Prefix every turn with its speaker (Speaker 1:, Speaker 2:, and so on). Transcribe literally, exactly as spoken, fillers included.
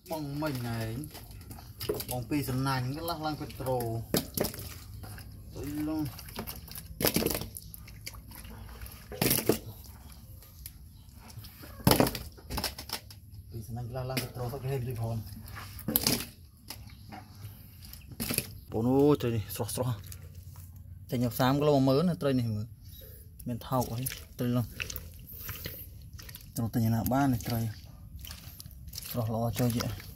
Speaker 1: bông mình này bông pi sần này cái lăng lăng petro tôi luôn pi sần này lăng lăng petro tôi cái hình gì hồn bố nó trời đi sọt sọt chạy nhập xám cái lô mới nữa trời này mình thau ấy trời luôn rồi tự nhiên là ba này trời rồi lo cho vậy